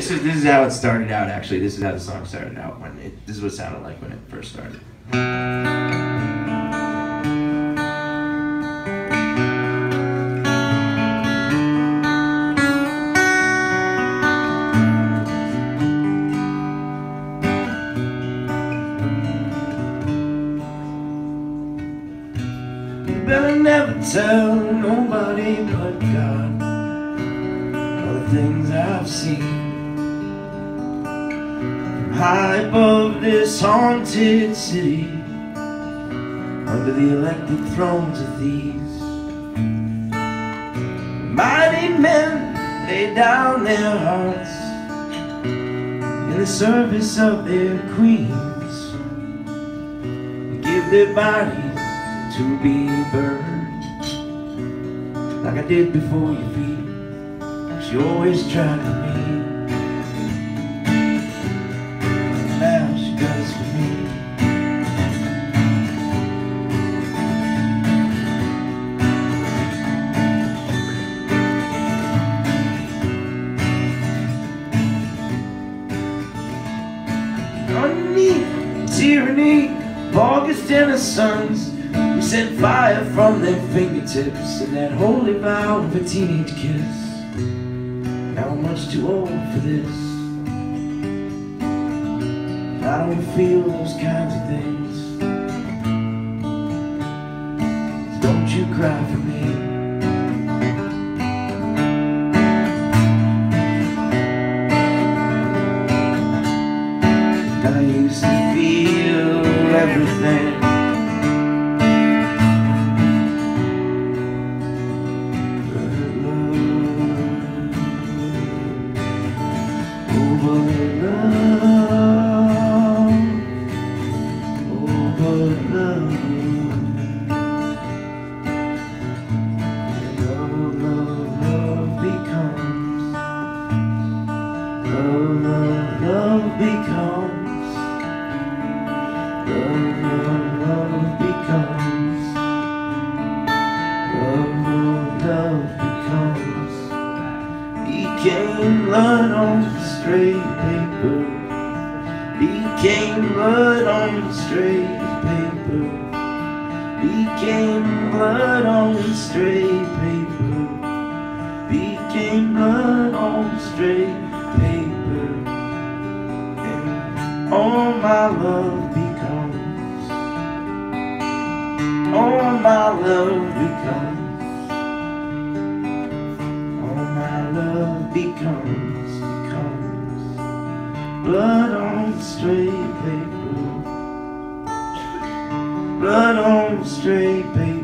This is how it started out. Actually, this is how the song started out. This is what it sounded like when it first started. You better never tell nobody but God all the things I've seen. High above this haunted city, under the elected thrones of these, mighty men lay down their hearts in the service of their queens, give their bodies to be burned, like I did before your feet. She always tried for me. Now she does for me. Underneath the tyranny of August and her sons, we sent fire from their fingertips and that holy vow of a teenage kiss. Now I'm much too old for this. I don't feel those kinds of things. So don't you cry for me. I used to feel everything. Love becomes, became blood on straight paper, became blood on straight paper, became blood on straight paper, became blood on straight paper, and all my love becomes, all my love becomes, becomes blood on straight paper, blood on straight paper.